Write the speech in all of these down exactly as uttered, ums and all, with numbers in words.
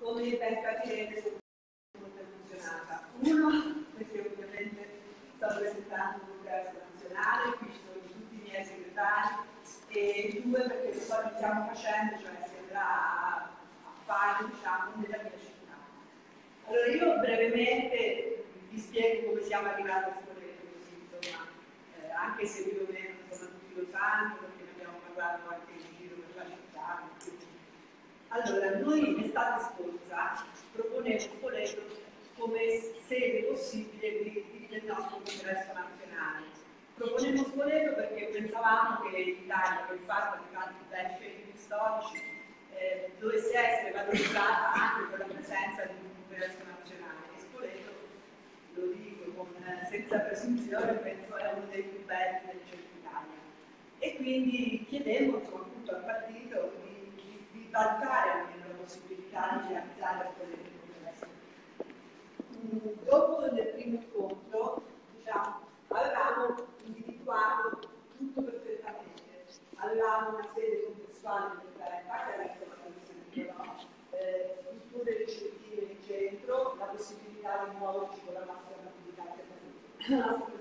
come ben capirete sono molto emozionata. Uno, perché ovviamente sto presentando un congresso nazionale, qui ci sono tutti i miei segretari, e due, perché lo so che stiamo facendo, cioè si andrà a fare, diciamo, nella mia città. Allora io brevemente vi spiego come siamo arrivati a Spoleto, così insomma, eh, anche se più o meno insomma, tutti lo sanno, perché ne abbiamo parlato anche in giro per la città. Quindi. Allora, noi l'estate scorsa proponevo Spoleto come sede possibile di, di, del nostro congresso nazionale. Proponevo Spoleto perché pensavamo che l'Italia, per il fatto di tanti bei centri storici, eh, dovesse essere valorizzata anche per la presenza di un congresso nazionale. E Spoleto, lo dico con, eh, senza presunzione, penso è uno dei più belli del centro Italia. E quindi chiedevo insomma, appunto al partito di, di, di valutare almeno la possibilità di realizzare Spoleto congresso. Mm, dopo nel primo incontro, diciamo, avevamo individuato tutto perfettamente. Avevamo una sede contestuale per fare parte della Commissione, eh, strutture ricettive in centro, la possibilità di muoverci con la nostra attività alternativa.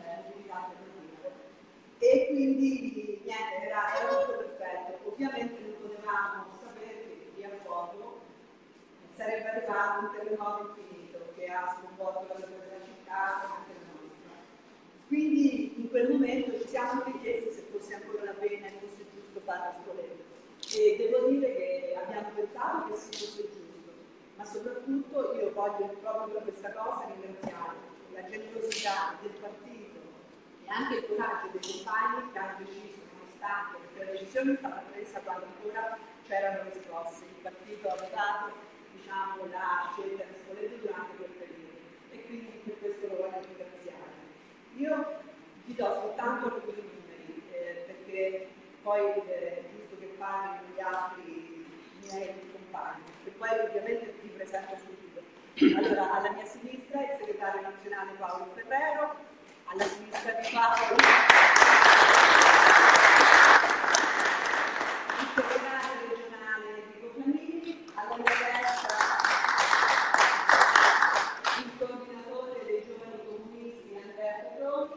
E quindi niente, era, era tutto perfetto. Ovviamente non potevamo sapere che via foto sarebbe arrivato un terremoto infinito che ha sconvolto la città e anche la nostra. Quindi in quel momento ci siamo anche chiesti se fosse ancora la pena e fosse giusto fare a Spoleto. E devo dire che abbiamo pensato che sì, fosse giusto, ma soprattutto io voglio proprio per questa cosa ringraziare la generosità del partito e anche il coraggio dei compagni che hanno deciso, nonostante perché la decisione è stata presa quando ancora c'erano le scosse. Il partito ha votato diciamo, la scelta di Spoleto durante quel periodo e quindi per questo lo voglio ringraziare. Io vi do soltanto alcuni numeri, eh, perché poi è eh, giusto che parli con gli altri miei compagni, e poi ovviamente vi presento subito. Allora, alla mia sinistra il segretario nazionale Paolo Ferrero, alla sinistra di Paolo il segretario regionale Enrico Fanini, alla mia destra il coordinatore dei giovani comunisti Andrea Petroni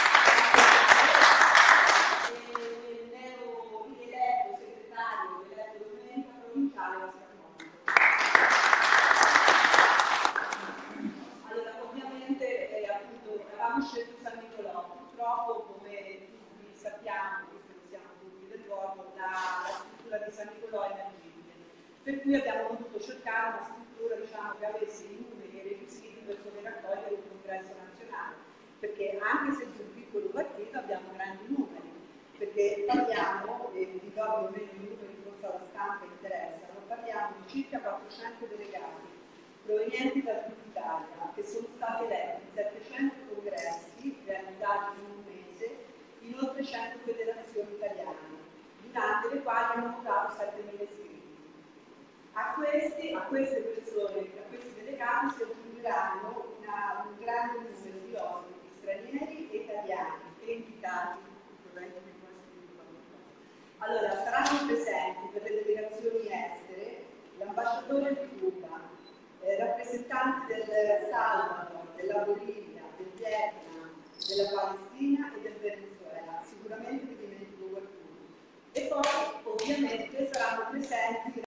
e il neo rieletto segretario eletto domenica provinciale Oscar Monaco. Allora, ovviamente eh, appunto avevamo scelto San Nicolò, purtroppo come tutti sappiamo, visto che siamo tutti del luogo, la, la struttura di San Nicolò è inagibile, per cui abbiamo dovuto cercare una struttura diciamo, che avesse i numeri e i requisiti per poter accogliere un congresso nazionale, perché anche se di un piccolo partito abbiamo grandi numeri, perché parliamo, e vi do più o meno i numeri forse alla stampa interessano, parliamo di circa quattrocento delegati provenienti da tutta Italia, che sono stati eletti in settecento congressi realizzati in un mese in oltre cento federazioni italiane, durante le quali hanno votato settemila iscritti. A, questi, a queste persone, a questi delegati si aggiungeranno una, un grande numero di ospiti stranieri e italiani e invitati. Allora, saranno presenti per le delegazioni estere l'ambasciatore di Cuba, eh, rappresentanti del Salvador, della Bolivia, del Vietnam, della Palestina e del Venezuela, sicuramente vi dimentico qualcuno. E poi ovviamente saranno presenti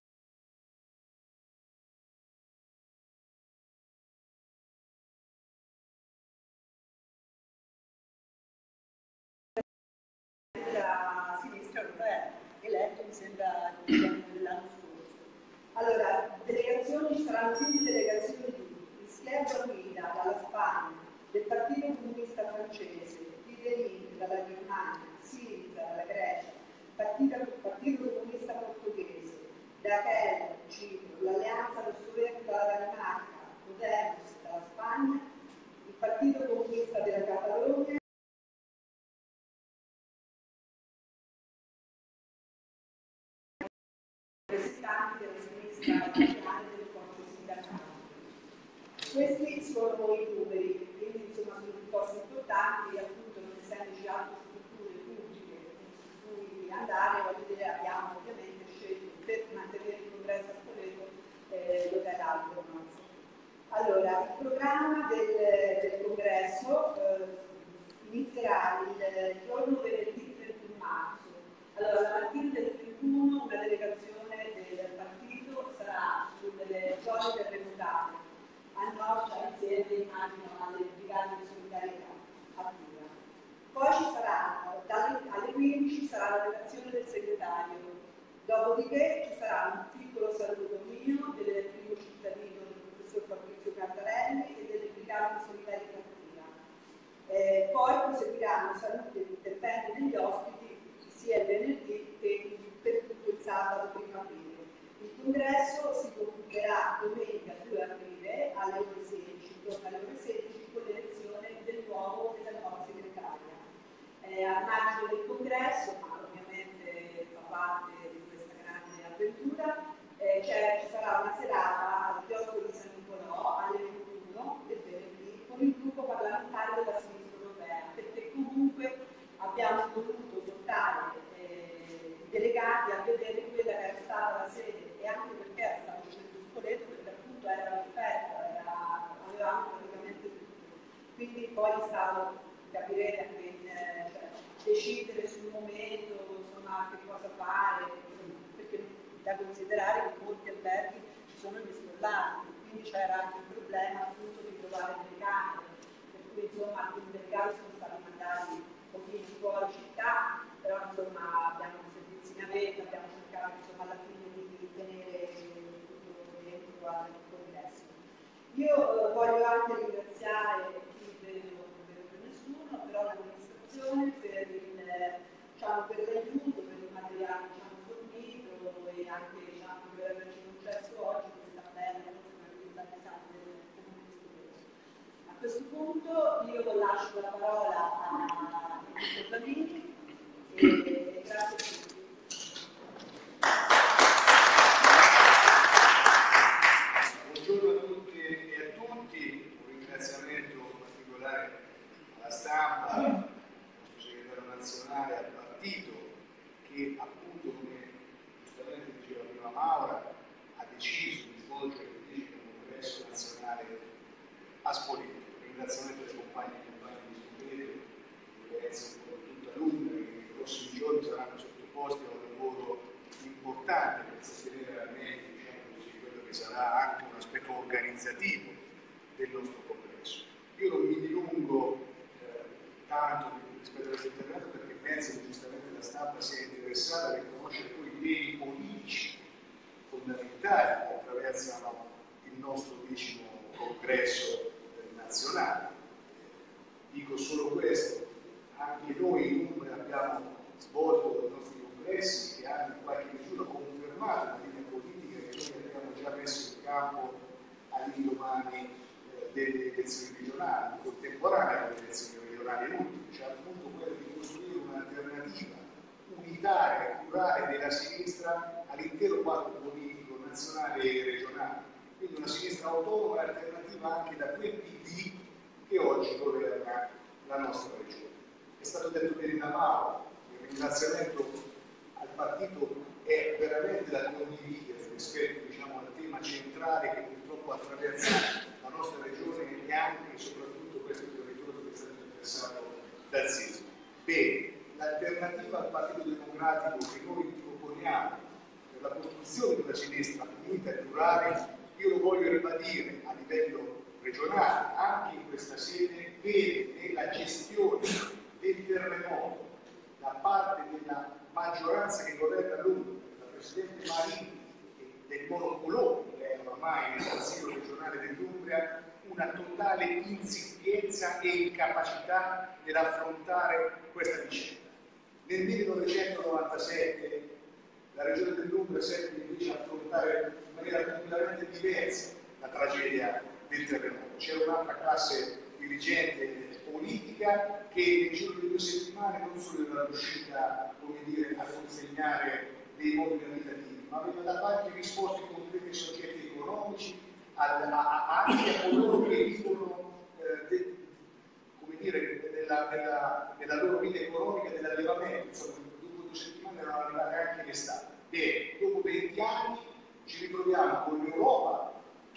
della sinistra europea, eletto mi sembra dell'anno scorso. Allora, delegazioni, ci saranno quindi delegazioni di Ischier Guida dalla Spagna, del Partito Comunista Francese, Fidelin dalla Germania, Siriza dalla Grecia, Partito, Partito Comunista Portoghese, Daquel, Cipro, l'Alleanza Rosso-Verde dalla Danimarca, Podemos dalla Spagna, il Partito Comunista della Catalogna, rappresentanti della sinistra italiana e delle forze sindacali. Questi sono i numeri, quindi insomma sono piuttosto importanti, appunto non essendoci altre strutture pubbliche su cui andare, voglio dire, abbiamo ovviamente scelto per mantenere il congresso a Spoleto eh, l'hotel grande ormai. Allora, il programma del, del congresso eh, inizierà il giorno venerdì trentuno marzo. Allora, la mattina del trentuno una delegazione del partito sarà sulle zone terremotate, a nord, insieme immagino alle brigate di solidarietà a Tura. Poi ci sarà, dalle, alle quindici sarà la relazione del segretario, dopodiché ci sarà un piccolo saluto mio del primo cittadino del professor Fabrizio Cantarelli e delle brigate di solidarietà a Tura. Eh, poi proseguiranno saluti e interventi degli ospiti sia il venerdì che per tutto il sabato primo aprile. Il congresso si concluderà domenica due aprile alle ore sedici, intorno alle ore sedici, con l'elezione del nuovo della nuova segretaria. Eh, al margine del congresso, ma ovviamente fa parte di questa grande avventura, eh, ci sarà una serata al chiosco di San Nicolò alle ventuno del venerdì con il gruppo parlamentare della sinistra europea, perché comunque abbiamo voluto portare eh, i delegati a vedere quella che era stata la sede, e anche perché era stato scelto Spoleto, perché appunto era perfetta, era, avevamo praticamente tutto. Quindi poi è stato, capirete anche in, eh, cioè, decidere sul momento, insomma, che cosa fare, perché da considerare che in molti alberghi ci sono gli scollanti, quindi c'era anche il problema appunto di trovare delle camere, per cui insomma alcuni delegati sono stati mandati un pochino fuori città, però insomma abbiamo i servizi in navetta, abbiamo cercato insomma alla fine di tenere tutto dentro al congresso. Io eh, voglio anche ringraziare chi vedo, non vedo per nessuno, però l'amministrazione per il, diciamo, per l'aiuto, per il materiale che ci hanno fornito e anche diciamo, per averci concesso oggi questa bella una pesante del comune di Spoleto. A questo punto io lascio la parola a Enrico Bavini e grazie a tutti. Buongiorno a tutti e a tutti, un ringraziamento particolare alla stampa, al segretario nazionale, al partito che appunto, come giustamente diceva prima Maura, ha deciso di svolgere il congresso nazionale a Spoleto. Un ringraziamento ai compagni e compagni di Spoleto, penso un po' tutta l'Umbria, che nei prossimi giorni saranno sottoposti a un lavoro importante per sostenere realmente che sarà anche un aspetto organizzativo del nostro congresso. Io non mi dilungo eh, tanto rispetto a questo intervento perché penso che giustamente la stampa sia interessata a riconoscere poi i temi politici fondamentali che attraversano il nostro decimo congresso nazionale. Dico solo questo, anche noi in Umbria abbiamo svolto i nostri congressi che hanno in qualche misura confermato la linea politica che noi abbiamo già messo in campo all'indomani eh, delle elezioni regionali, contemporanee alle elezioni regionali in Umbria, cioè appunto quello di costruire un'alternativa unitaria, plurale della sinistra all'intero quadro politico nazionale e regionale, quindi una sinistra autonoma e alternativa anche da quel P D che oggi governa la nostra regione. È stato detto bene da Mauro, il ringraziamento al partito è veramente da condividere rispetto diciamo, al tema centrale che purtroppo attraversa la nostra regione e anche e soprattutto questo territorio che è stato interessato dal sisma. Bene, l'alternativa al Partito Democratico che noi proponiamo per la costruzione di una sinistra unita e plurale, io lo voglio ribadire a livello regionale, anche in questa sede, vede nella gestione del terremoto da parte della maggioranza che governa l'Umbria, la Presidente Marini e del monopolone che è ormai nel Consiglio regionale dell'Umbria, una totale insipienza e incapacità nell'affrontare questa vicenda. Nel millenovecentonovantasette la regione dell'Umbria seppe invece affrontare in maniera completamente diversa la tragedia del terremoto. C'era un'altra classe dirigente politica che nel giro di due settimane non solo era riuscita come dire, a consegnare dei modi abitativi, ma aveva dato anche risposte concrete ai soggetti economici, a, a, anche a coloro che vivono eh, de, come dire, nella, nella, nella loro vita economica dell'allevamento. Insomma, dopo due settimane erano arrivate anche l'estate. Bene, dopo venti anni ci ritroviamo con l'Europa che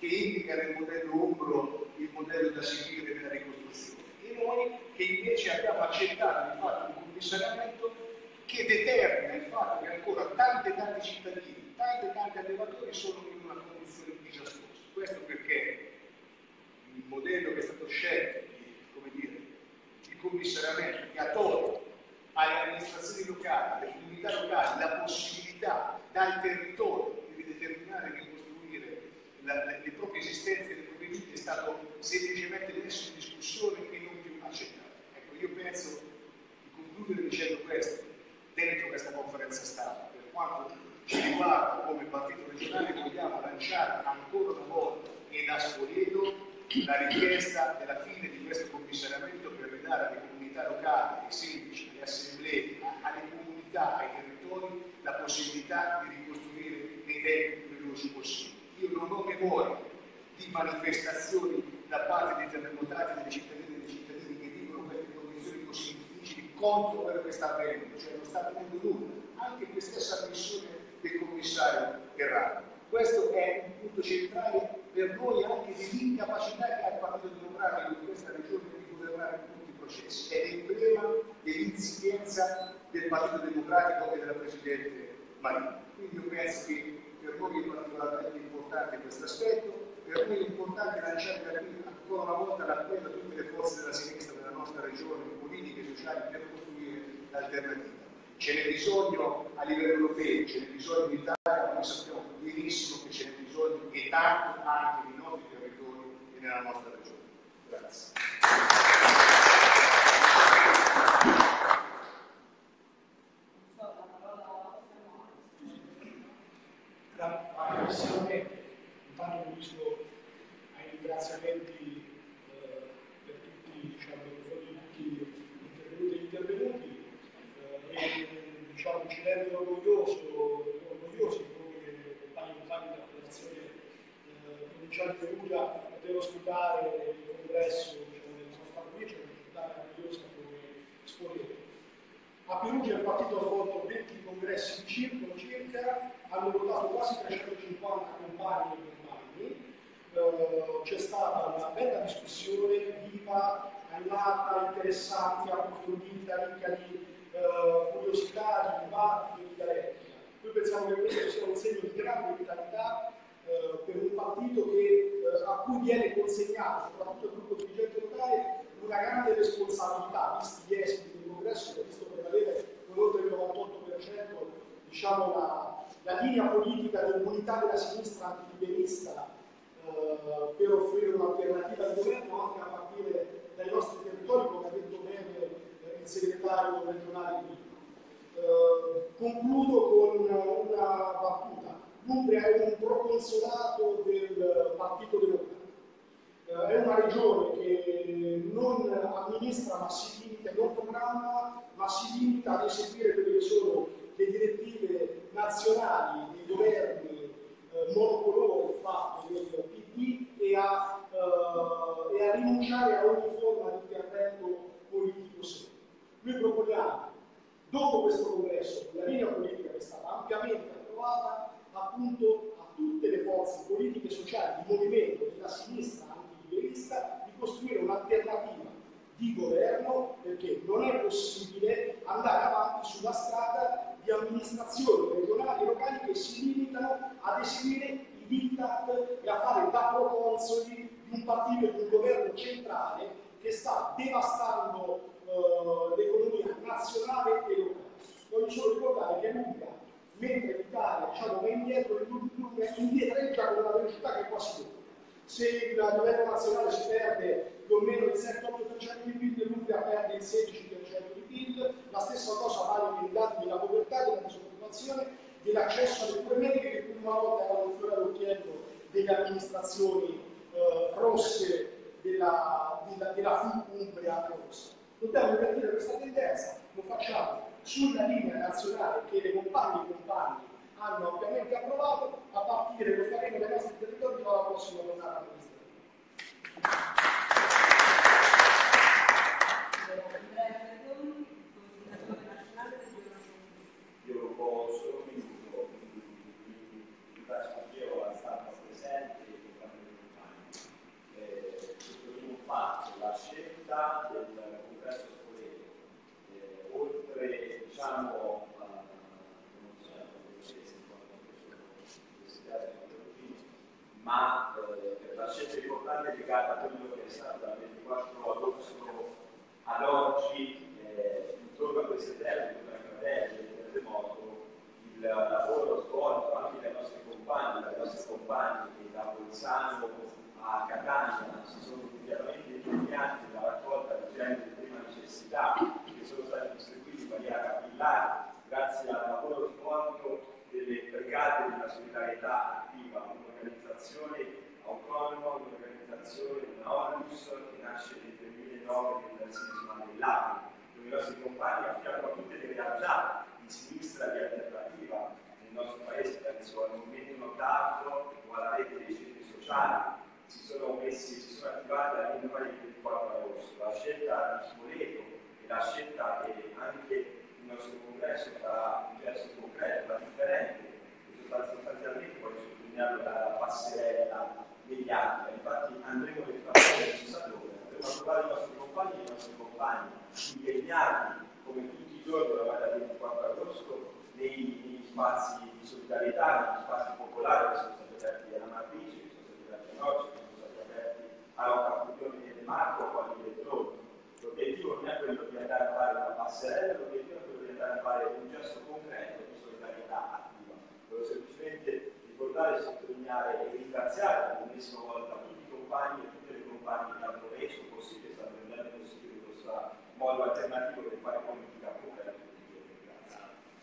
indica nel modello Umbro il modello da seguire nella ricostruzione, e noi che invece abbiamo accettato di fare un commissariamento che determina il fatto che ancora tanti tanti cittadini, tanti tanti allevatori sono in una condizione disastrosa. Questo perché il modello che è stato scelto di, come dire, di commissariamento, che ha tolto alle amministrazioni locali, alle comunità locali, la possibilità dal territorio di determinare e ricostruire la, le, le proprie esistenze e le proprie vite, è stato semplicemente messo in discussione e non più accettato. Ecco, io penso di concludere dicendo questo dentro questa conferenza stampa. Per quanto ci riguarda come partito regionale, vogliamo lanciare ancora una volta e da Spoleto la richiesta della fine di questo commissariamento per ridare alle comunità locali, ai sindaci, alle assemblee, alle comunità, ai territori la possibilità di ricostruire nei tempi più veloci possibili. Io non ho memoria di manifestazioni da parte dei terremotati, delle cittadine e dei cittadini che vivono queste condizioni così difficili contro quello che sta avvenendo, cioè non sta avvenendo nulla, anche in questa stessa missione del commissario Errani. Questo è un punto centrale per noi anche dell'incapacità che ha il Partito Democratico in questa regione di governare tutti i processi. È l'emblema dell'insipienza del Partito Democratico e della Presidente Marini. Quindi io penso che per noi è particolarmente importante questo aspetto, per noi è importante lanciare da qui ancora una volta l'appello a tutte le forze della sinistra della nostra regione, politiche e sociali, per costruire l'alternativa. Ce n'è bisogno a livello europeo, ce n'è bisogno in Italia, noi sappiamo benissimo che ce n'è bisogno e tanto anche nei nostri territori e nella nostra regione. Grazie. Sicuramente, intanto unisco ai ringraziamenti eh, per tutti, diciamo, tutti gli intervenuti e gli intervenuti eh, e diciamo, ci rende orgoglioso, orgogliosi come compagni e compagni della Federazione eh, Provinciale di Perugia poter ospitare il congresso diciamo, della nostra provincia, una città meravigliosa come Spoleto. A Perugia il partito ha svolto venti congressi di circolo circa, hanno votato quasi trecentocinquanta compagni e compagni, uh, c'è stata una bella discussione viva, animata, interessante, approfondita, ricca di uh, curiosità, di dibattito, di dialettica. Noi pensiamo che questo sia un segno di grande vitalità uh, per un partito che, uh, a cui viene consegnato, soprattutto il gruppo dirigente locale, una grande responsabilità, visti gli esiti del congresso, che ha visto prevalere con oltre il novantotto per cento diciamo, la, la linea politica dell'unità della sinistra antiliberista eh, per offrire un'alternativa di governo anche a partire dai nostri territori, come ha detto bene eh, il segretario regionale prima. Eh, concludo con una battuta. L'Umbria è un proconsolato del Partito Democratico. È una regione che non amministra ma si limita, non programma, ma si limita ad eseguire quelle che sono le direttive nazionali dei governi eh, monocolore fatto del P D e a, eh, e a rinunciare a ogni forma di intervento politico serio. Noi proponiamo, dopo questo congresso, la linea politica che è stata ampiamente approvata, appunto a tutte le forze politiche e sociali di movimento della sinistra antiliberista di costruire un'alternativa di governo, perché non è possibile andare avanti sulla strada di amministrazioni regionali e locali che si limitano ad eseguire i diktat e a fare da proconsoli di un partito e di un governo centrale che sta devastando uh, l'economia nazionale e locale. Voglio solo ricordare che l'Umbria, mentre l'Italia diciamo, va indietro, l'Umbria indietreggia con una velocità che è quasi doppia. Se il governo nazionale si perde più o meno il sette otto per cento di P I L, l'Umbria perde il sedici per cento di P I L, la stessa cosa vale per i dati della povertà, della disoccupazione, dell'accesso alle cure mediche che prima volta erano un fiore all'occhiello delle amministrazioni eh, rosse della, della, della F U Umbria rossa. Dobbiamo invertire questa tendenza, lo facciamo sulla linea nazionale che le compagne e compagni hanno ampiamente approvato, a partire lo faremo dai nostri territori dalla prossima giornata amministrativa. Io ho solo un minuto, quindi ringrazio anch'io la stampa presente, scelta importante legata a quello che è stato dal ventiquattro agosto ad oggi, eh, intorno a queste terre, intorno ai fratelli del terremoto, il lavoro svolto anche dai nostri compagni, dai nostri compagni che da Bolzano a Catania si sono immediatamente impegnati nella raccolta di generi di prima necessità che sono stati distribuiti in maniera capillare grazie al lavoro svolto delle brigate della solidarietà attiva, un'organizzazione autonoma, un'organizzazione, una onlus che nasce nel duemilanove nel sisma dell'Aquila, dove i nostri compagni a fianco a tutte le realtà di sinistra di alternativa nel nostro paese, penso al movimento notato o alla rete dei centri sociali, si sono messi, si sono attivati all'indomani del ventiquattro agosto. La scelta di Spoleto e la scelta che anche il nostro congresso farà un gesto concreto, ma differente, e sostanzialmente voglio sottolinearlo dalla passerella mediatica. Infatti andremo esattamente non si sa dove, andremo a trovare i nostri compagni e i nostri compagni impegnati come tutti i giorni dal ventiquattro agosto nei, negli spazi di solidarietà, negli spazi popolari che sono stati aperti alla Matrice, che sono stati aperti a Roccia, che sono stati aperti a Rocca Fulvione di Marco o a Direttori. L'obiettivo non è quello di andare a fare una passerella, l'obiettivo è quello di andare a fare un gesto concreto di solidarietà attiva. Volevo semplicemente ricordare, sottolineare e ringraziare per l'ennesima volta tutti i compagni e tutte le compagne che hanno reso possibile, stanno rendendo possibile questo modo alternativo di fare politica concreta tutti i giorni. Grazie.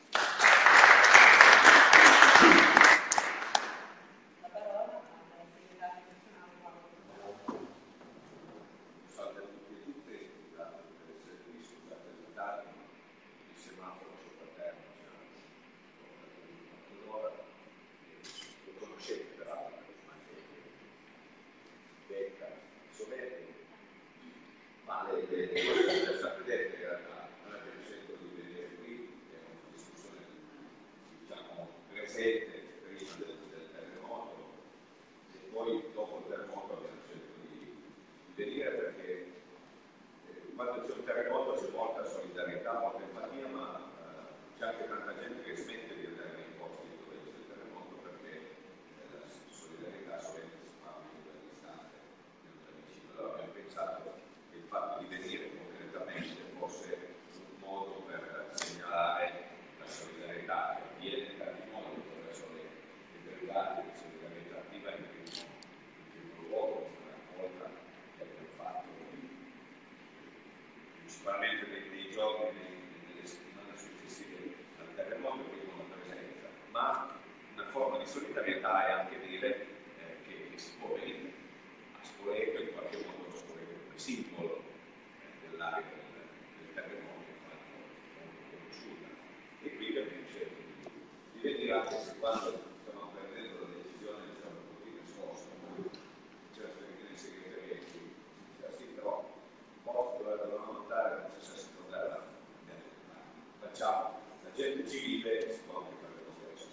La parola al segretario nazionale Paolo. Salve a tutti e tutte, grazie per essere qui, scusate il ritardo, il semaforo sopra terra, c'è lo conoscete peraltro, Becca, Sovetti, ma le, le, le cose sono state dette in realtà, non è che mi sento di vedere qui, è una discussione diciamo presente prima del, del terremoto e poi dopo il terremoto abbiamo scelto di, di venire perché eh, quando c'è un terremoto c'è molta solidarietà, molta empatia, ma eh, c'è anche tanta gente che smette di andare nei posti dove c'è il terremoto perché eh, la solidarietà solamente si fa più da distante, più da vicino. Allora abbiamo pensato che il fatto di venire concretamente fosse un modo per segnalare la solidarietà che avviene in tanti modi attraverso le, le brigate di solidarietà attiva in primo, in primo luogo, una volta che abbiamo fatto principalmente nei, nei giorni, nei, nelle settimane successive al terremoto, quindi con la presenza, ma una forma di solidarietà è anche dire eh, che, che si può venire a Spoleto, in qualche modo lo Spoleto come simbolo eh, dell'area del, del terremoto, infatti molto conosciuta. E quindi abbiamo scelto di, di venire anche se quando stiamo prendendo la decisione diciamo così nascosta, c'era il segreterio che diceva sì, però posto dove dovevamo notare non si sa se tornerà, facciamo, la gente civile si può anche fare lo stesso,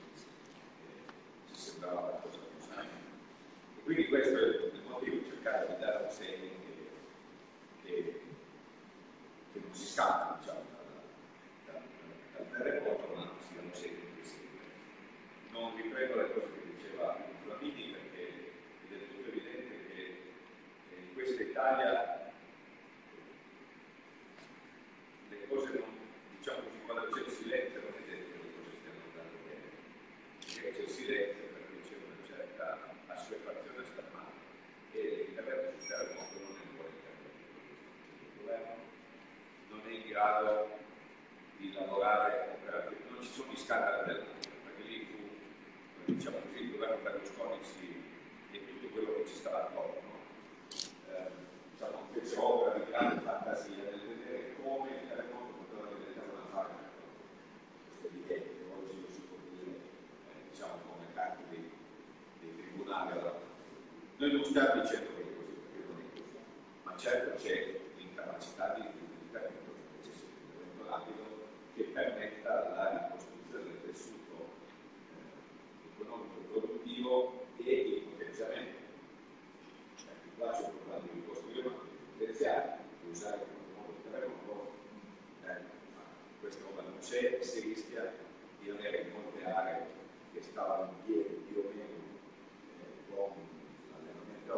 ci sembrava una cosa più sana. E quindi questo è il motivo, cercare di dare un segno che, che, che non si scappa diciamo, dal, dal, dal terremoto, ma sia un segno che segue. Non riprendo le cose che diceva Flamini perché è del tutto evidente che in questa Italia le cose non, diciamo così, quando c'è il silenzio non è detto che le cose stiano andando bene, perché c'è il silenzio perché c'è una certa assuefazione stamata e l'intervento sul terremoto non è un buon intervento. Il governo non è in grado di lavorare operativamente, non ci sono gli scandali dell'altro, perché lì fu, diciamo così, il governo Berlusconi si, e tutto quello che ci stava attorno, eh, diciamo, fece opera di grande fantasia nel vedere come il terremoto poteva diventare una fabbrica. Questo è evidente, oggi lo si può dire, eh, diciamo, come capo dei, dei tribunali. Allora, noi non stiamo dicendo che è così, perché non è così, ma certo c'è l'incapacità di intervento, un processo di intervento rapido che permetta la ricostruzione del tessuto eh, economico e produttivo e il potenziamento. Qua c'è un problema di ricostruire ma di potenziare, di usare come modo il terremoto, eh, questa roba non c'è e si rischia di avere in molte aree che stavano in piedi più o meno eh, con l'allenamento a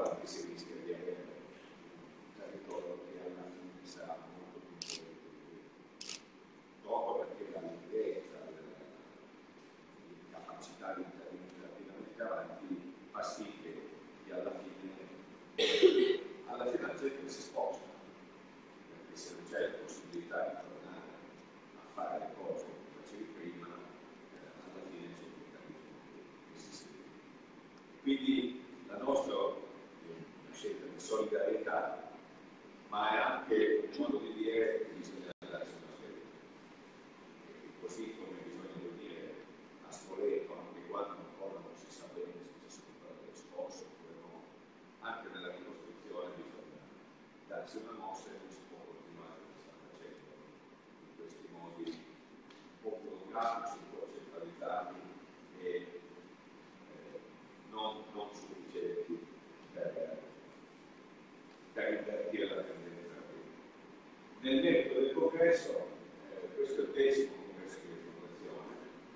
solidarietà, ma è anche un modo di dire che bisogna darsi una sveglia. Così come bisogna dire a Spoleto, anche quando ancora non si sa bene se ci sono state risposte oppure no, anche nella ricostruzione bisogna darsi una mossa e non si può continuare come sta facendo in questi modi un po' burocratici, un po' centralizzati e eh, non, non sufficienti per, per invertire la tendenza. Nel merito del congresso, eh, questo è il decimo congresso di rifondazione.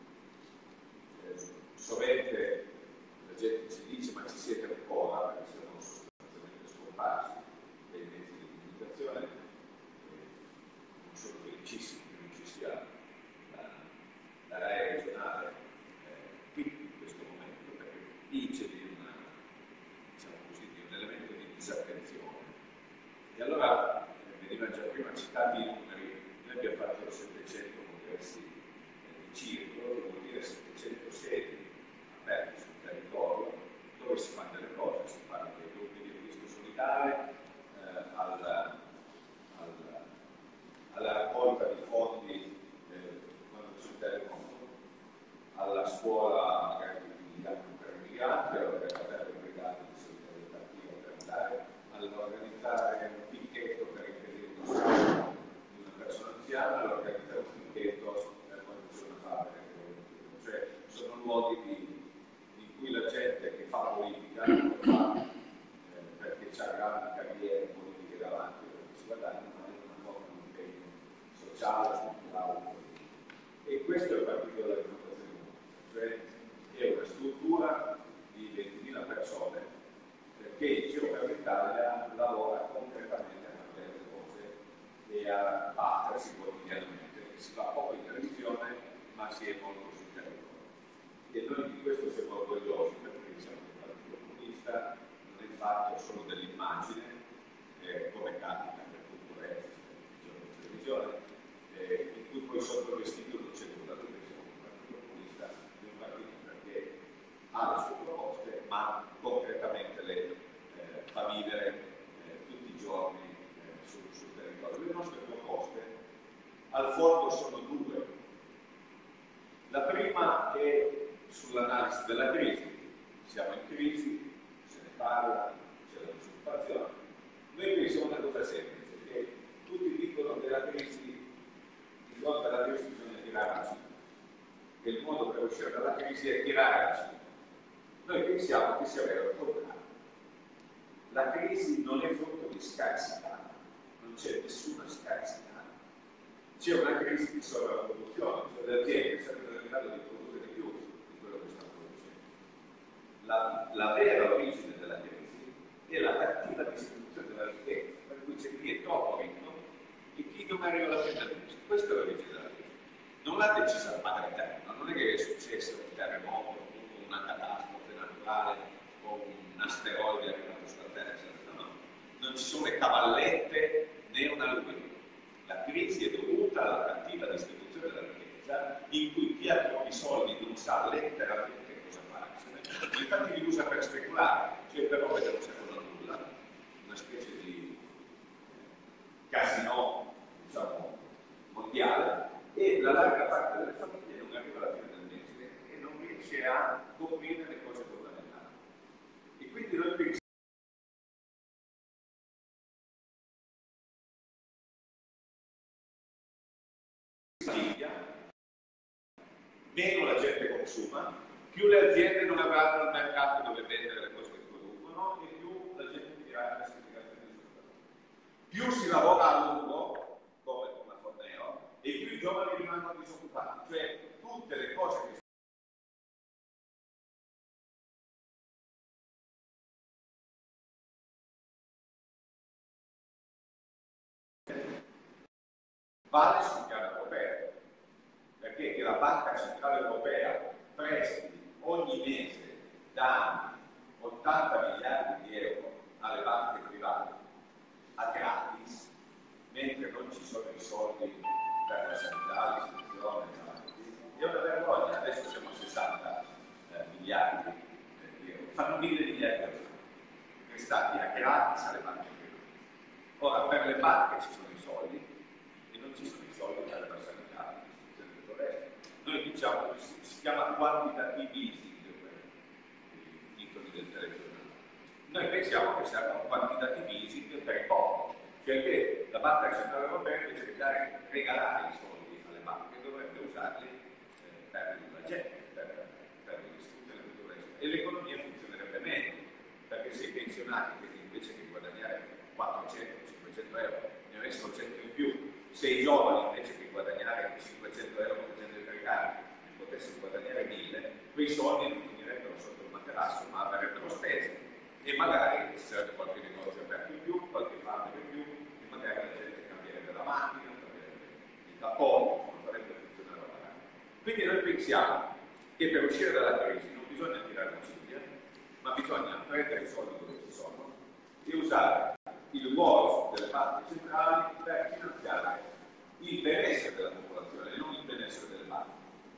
Eh, sovente la gente ci dice ma ci siete ancora, perché siamo sostanzialmente scomparsi dai mezzi di comunicazione. Eh, non sono felicissimo che non ci sia la, la RAI regionale eh, qui in questo momento, perché dice di, una, diciamo così, di un elemento di disattenzione. E allora veniva già prima citati i numeri, noi abbiamo fatto settecento congressi eh, di circolo, che vuol dire settecento sedi aperte sul territorio, dove si fanno delle cose, si fanno dei gruppi di acquisto solidale, eh, alla, alla, alla raccolta di fondi eh, quando c'è un terremoto, alla scuola magari di miliardi per migranti, alla fare le brigate di solidarietà attiva per andare all'organizzare un picchetto per impedire uno sfratto di una persona anziana, all'organizzare un picchetto per quando c'è una fabbrica. Cioè sono luoghi di, in cui la gente che fa politica non lo fa eh, perché c'ha grandi carriere politiche davanti, perché si guadagna, ma è una forma di impegno sociale, culturale. E questo è il partito della rifondazione, cioè è una struttura di ventimila persone che in giro per l'Italia lavora concretamente a fare le cose e a battersi quotidianamente. Si va poco in televisione, ma si è molto sul territorio. E noi di questo siamo orgogliosi, perché siamo un partito comunista, non è fatto solo dell'immagine, eh, come capita per concorrenza, in televisione, eh, in cui poi sotto il vestito non c'è nulla, perché siamo un partito comunista, è un partito perché ha le sue proposte, ma concretamente le eh, fa vivere eh, tutti i giorni eh, sul, sul territorio. Le nostre proposte al fondo sono due. La prima è sull'analisi della crisi. Siamo in crisi, se ne parla, c'è la disoccupazione. Noi pensiamo una cosa semplice, che tutti dicono che la crisi, di fronte alla crisi bisogna tirare la cifra, che il modo per uscire dalla crisi è tirare la cifra. Noi pensiamo che sia vero il contrario. La crisi non è frutto di scarsità, non c'è nessuna scarsità. C'è una crisi di sovrapproduzione, cioè le aziende sempre in grado di produrre di più di quello che stanno producendo. La, la vera origine della crisi è la cattiva distribuzione della ricchezza, per cui c'è chi è troppo ricco e chi non arriva alla fine del mese. Questa è l'origine della crisi. Non l'ha decisa la madre terra, non è che è successo un terremoto, una catastrofe naturale o un asteroide arrivato sulla Terra, no, no. Non ci sono le cavallette né una luna. La crisi è dovuta alla cattiva distribuzione della ricchezza, in cui chi ha troppi soldi non sa letteralmente cosa fare. Infatti li usa per speculare, cioè per robe che non servono a nulla, una specie di casino, diciamo, mondiale, e la larga parte delle famiglie non arriva alla fine del mese e non riesce a coprire le cose fondamentali. E quindi noi pensiamo meno la gente consuma, più le aziende non avranno il mercato dove vendere le cose che producono e più la gente finirà nella segregazione di risultati. Più si lavora a lungo, come con la Forneo, e più i giovani rimangono disoccupati. Cioè tutte le cose che vale sul piano europeo, perché che la Banca Centrale Europea presti ogni mese da anni ottanta miliardi di euro alle banche private a gratis, mentre non ci sono i soldi per la sanità, l'istruzione, è una vergogna. Adesso siamo a sessanta eh, miliardi di euro, fanno mille miliardi di euro, perché stati a gratis alle banche private. Ora, per le banche ci sono i soldi e non ci sono i soldi per le personalità. Noi diciamo che si, si chiama quantitative easing, i titoli del telegiornale. Noi pensiamo che serva un quantitative easing per i poveri, cioè che la Banca Centrale Europea invece di dare, regalare i soldi alle banche dovrebbe usarli eh, per la gente, per, per l'istruzione e tutto il resto. E l'economia funzionerebbe meglio, perché se i pensionati che invece che guadagnare quattrocento cinquecento euro ne avessero cento in più, se i giovani invece che guadagnare cinquecento euro facendo il precario ne potessero guadagnare mille, quei soldi non finirebbero sotto il materasso ma verrebbero spesi e magari ci sarebbe qualche negozio aperto in più, qualche fabbrica in più e magari la gente cambierebbe la macchina, cambierebbe il cappotto, non farebbe funzionare la macchina. Quindi noi pensiamo che per uscire dalla crisi non bisogna tirare la cinghia, ma bisogna prendere i soldi dove ci sono e usare il ruolo delle banche centrali per finanziare il benessere della popolazione e non il benessere delle banche.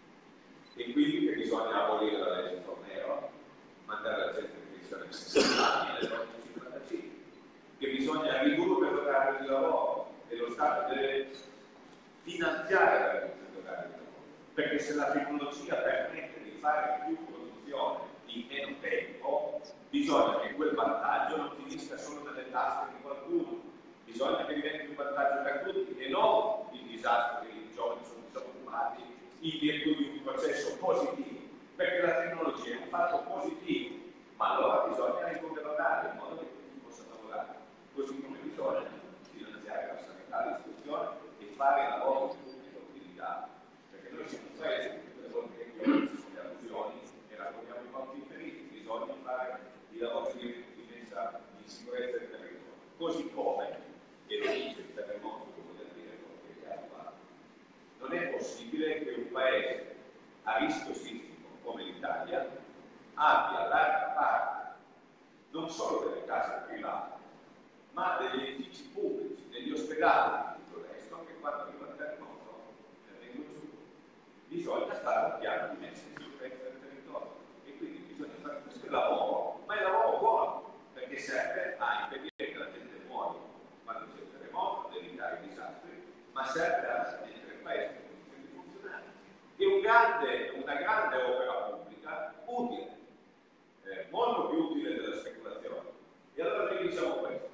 E quindi che bisogna abolire la legge Fornero, mandare la gente in pensione a sessanta anni e alle donne cinquantacinque, che bisogna ridurre l'orario di lavoro e lo Stato deve finanziare la riduzione dell'orario di lavoro, perché se la tecnologia permette di fare più produzione in meno tempo, bisogna che quel vantaggio non finisca solo nelle tasche di qualcuno, bisogna che diventi un vantaggio per tutti e non il disastro che i giovani sono disoccupati in virtù di un processo positivo, perché la tecnologia è un fatto positivo, ma allora bisogna rigovernare in modo che tutti possano lavorare, così come bisogna finanziare la sanità, l'istruzione e fare il lavoro di pubblica utilità, perché noi siamo un paese che tutte le volte che ci sono le alluvioni e raccogliamo i morti feriti, bisogna fare i lavori di messa in sicurezza del territorio, così come, e lo dice il terremoto che vuol dire qualche anno fa, non è possibile che un paese a rischio sismico come l'Italia abbia larga parte non solo delle case private, ma degli edifici pubblici, degli ospedali e tutto il resto, che quando arriva il terremoto vengono giù. Bisogna fare un piano di messa in sicurezza del territorio e quindi bisogna fare questo lavoro, ma è lavoro buono, perché serve a impedire che la gente muoia quando c'è il terremoto, ad evitare i disastri, ma serve a mettere il paese in condizioni di funzionare. È un grande, una grande opera pubblica utile, eh, molto più utile della speculazione. E allora noi diciamo questo: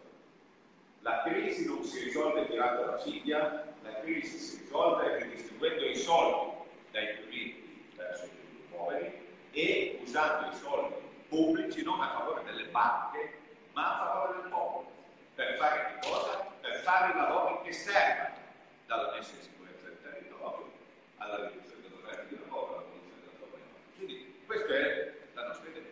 la crisi non si risolve tirando la cinghia, la crisi si risolve ridistribuendo i soldi dai più ricchi verso i più poveri e usando i soldi pubblici non a favore delle banche, ma a favore del popolo. Per fare che cosa? Per fare i lavori che servono, dalla messa in sicurezza del territorio alla riduzione dell'orario di lavoro, alla riduzione della povertà. Quindi questa è la nostra idea.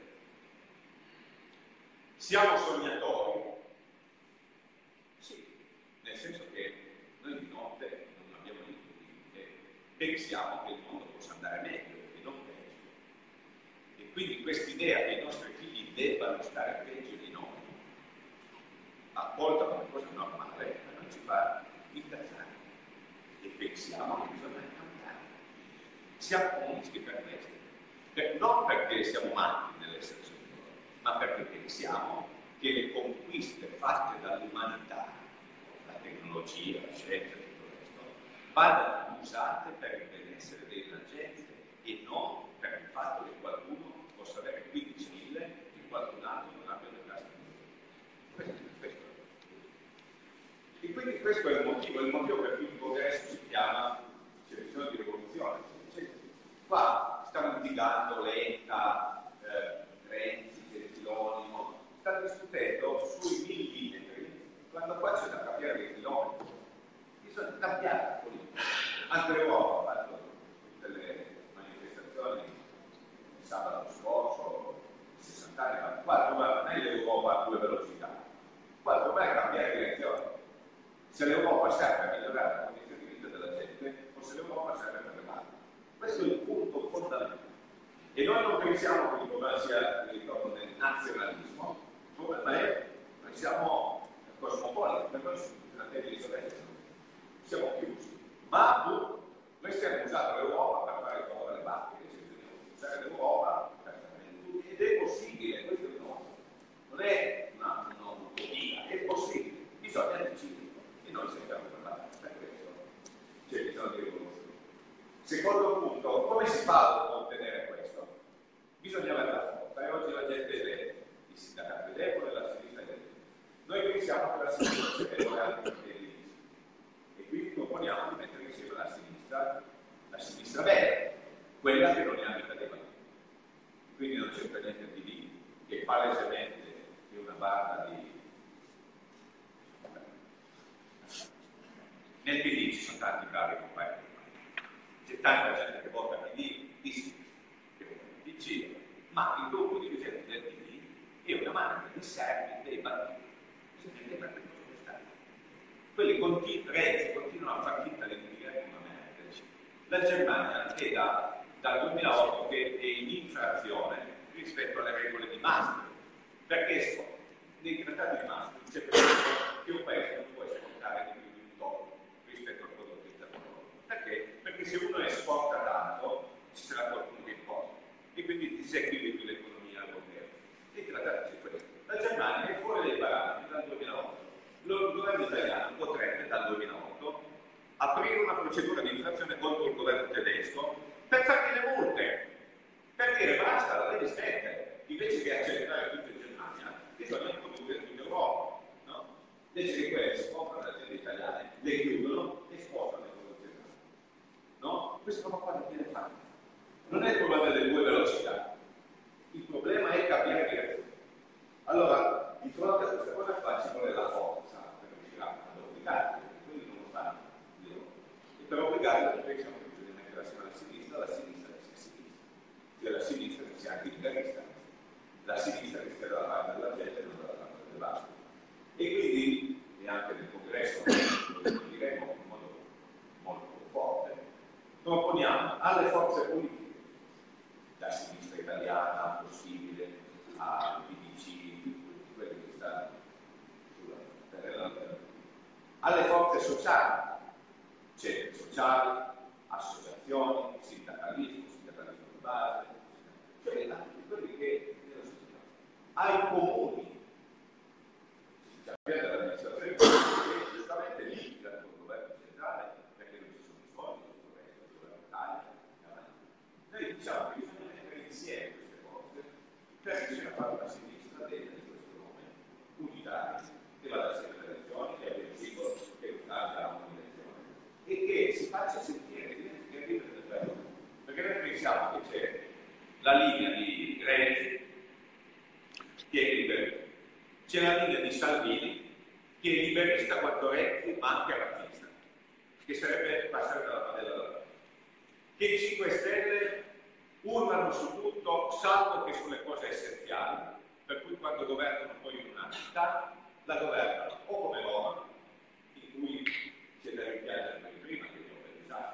Siamo sognatori? Sì, nel senso che noi di notte non abbiamo niente e pensiamo che il mondo possa andare meglio e non peggio. E quindi quest'idea che i nostri figli debbano stare peggio di noi, accolta come cosa normale, ma non ci fa incazzare. E pensiamo che bisogna cambiare. Siamo comunisti per questo. Per, non perché siamo matti nell'essere sognatori, ma perché pensiamo che le conquiste fatte dall'umanità, la tecnologia, la scienza e tutto il resto, vadano usate per il benessere della gente e non per il fatto che qualcuno possa avere quindicimila e qualcun altro non abbia le case. Questo, questo. E quindi questo è il motivo, il motivo per cui il congresso si chiama c'è bisogno di rivoluzione. Cioè, qua stiamo litigando Letta, eh, Renzi, Gentiloni, no? Stanno discutendo sui millimetri, quando qua c'è da cambiare dei chilometri. Bisogna cambiare la politica. Anche l'Europa ha fatto tutte le manifestazioni il sabato scorso, sessanta anni fa. Qua non è l'Europa a due velocità, qua dovrebbe cambiare direzione. Se l'Europa serve a migliorare la condizione di vita della gente o se l'Europa serve per le banche. Questo è il punto fondamentale. E noi non pensiamo che il problema sia il ritorno del nazionalismo, il problema è che noi siamo cosmopoliti, per noi siamo una terra di isolenza, siamo chiusi. Ma tu, noi stiamo usando l'Europa per fare il favore alle banche, bisogna usare l'Europa per fare tutti, ed è possibile, questo è il nostro. Non è una, debole e la sinistra è debole. Noi pensiamo che la sinistra sia debole anche perché è divisa. E quindi proponiamo di mettere insieme la sinistra, la sinistra vera, quella che non ne abita dei valori. Quindi non c'è per niente di lì, che palesemente è una banda di... Nel P D ci sono tanti bravi compagni, c'è tanta gente che vota P D di sinistra, che vota P C, ma il gruppo di gente del P D è una mano di servi dei partiti, dei partiti contestati. Quelli continu- Renzi continuano a far finta di dire come me. La Germania è da, dal duemilaotto che è in infrazione rispetto alle regole di Maastricht, perché nei trattati di Maastricht c'è previsto che un paese non può esportare di più di un tollo rispetto al prodotto interno lordo. Perché? Perché se uno esporta tanto ci sarà qualcuno che importa e quindi disequilibri l'economia europea. Nei trattati c'è questo. La Germania è fuori dai parametri dal duemilaotto. Il governo italiano potrebbe dal duemilaotto aprire una procedura di infrazione contro il governo tedesco per fargli le multe, per dire basta, la devi smettere, invece che accelerare tutto in Germania bisogna produrre tutto in Europa, no? Invece che quelle esportano le aziende italiane, le chiudono e esportano le produzioni, no? Questa roba qua non viene fatta. Non è il problema delle due velocità, il problema è cambiare direzione. Allora, di fronte a questa cosa qua ci vuole la forza per riuscire ad obbligarli, perché quelli non lo fanno. E per obbligarli pensiamo che bisogna mettere assieme alla sinistra, la sinistra che sia sinistra, cioè la sinistra che sia anche liberista, la sinistra che sia dalla parte della gente e non dalla parte dell'altro. E quindi, e anche nel congresso, lo diremo in modo molto forte, proponiamo alle forze politiche, da sinistra italiana possibile a P D C, tutti quelli che stanno sulla terra, alle forze sociali, centri sociali, associazioni, sindacalismo, sindacalismo di base, cioè anche quelli che nella società, ai comuni, si capisce dall'amministrazione che giustamente litigano con il governo centrale perché non ci sono i soldi, tutto il resto, il governo Italia. Noi diciamo che bisogna mettere insieme queste forze per riuscire a fare una sinistra dentro di questo nome, unitaria, che vada sempre alle elezioni, che abbia il singolo che abbia un'elezione e che si faccia sentire che arriva del bello. Perché noi pensiamo che c'è la linea di Renzi che è liberista, c'è la linea di Salvini che è liberista quanto Renzi ma anche razzista, che sarebbe passare dalla padella alla parte. Che i cinque Stelle urlano su tutto salvo che sulle cose essenziali, per cui quando governano poi in una città la governano o come Roma, in cui c'è da rimpiangere per prima che io ho disastro,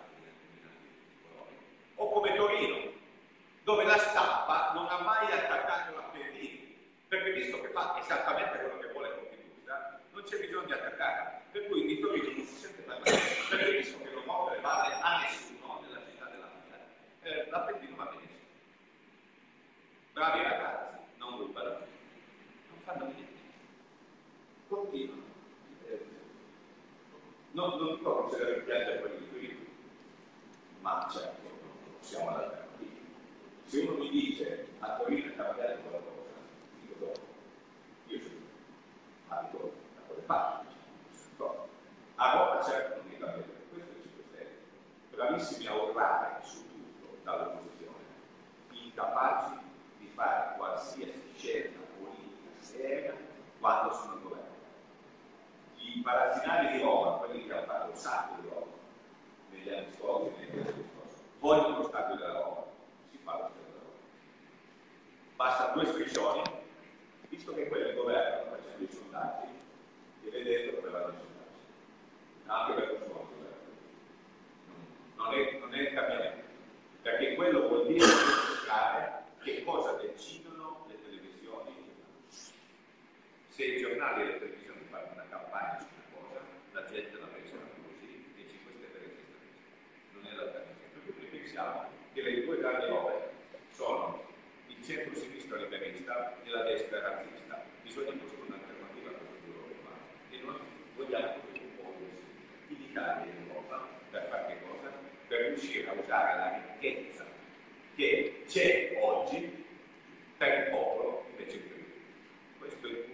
o come Torino, dove la stampa non ha mai attaccato l'Appennino, perché visto che fa esattamente quello che vuole Confindustria, non c'è bisogno di attaccare. Per cui di Torino non si sente parlare, perché visto che non muove le balle a nessuno nella città della vita, eh, l'Appennino va benissimo. Bravi ragazzi, non rubano, non fanno niente, continuano. Eh, non, non dico che c'è da rimpiangere quelli di Torino, ma certo, non siamo all'alternativa. Se uno mi dice a Torino è cambiato qualcosa, dico dopo, io sono abito da quelle parti, a Roma certo non è cambiato, questo è il cinque Stelle, bravissimi a urlare su tutto dall'opposizione, incapaci di fare qualsiasi scelta politica seria quando sono al governo. I palazzinari di Roma, quelli che hanno fatto un sacco di Roma negli anni scorsi e negli anni scorsi, vogliono lo stadio della Roma, si fa lo stadio della Roma. Basta due striscioni, visto che quelli del governo stanno facendo i sondaggi e vedendo come vanno i sondaggi. Anche per il suo governo. Non è, non è il cambiamento, perché quello vuol dire dimostrare che cosa decidono le televisioni. Se i giornali e le televisioni fanno una campagna su una cosa, la gente la pensa così e cinque Stelle resta così. Non è l'alternativa. Per cui pensiamo che le due grandi opere sono il centro-sinistra liberista e la destra razzista. Bisogna costruire un'alternativa a queste due opere qua. E noi vogliamo che un po' in Italia e in Europa per fare che cosa? Per riuscire a usare la ricchezza che c'è oggi per il popolo invece che questo è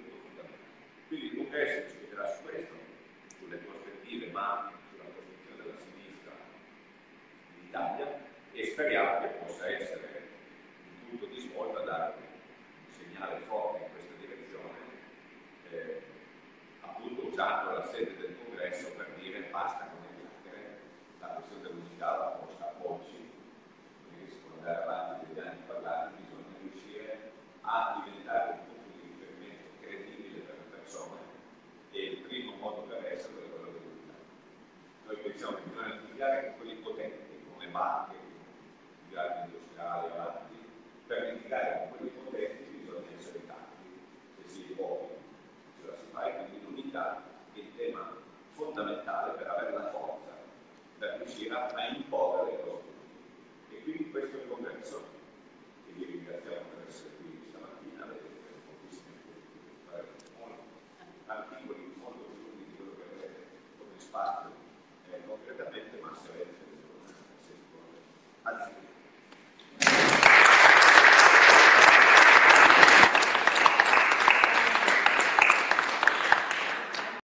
riuscirà a imporre le cose. E quindi questo è il commercio, che vi ringraziamo per essere qui stamattina, vedete moltissimi articoli molto più lunghi di quello che avete come spazio eh, concretamente, ma se avete se a disposizione.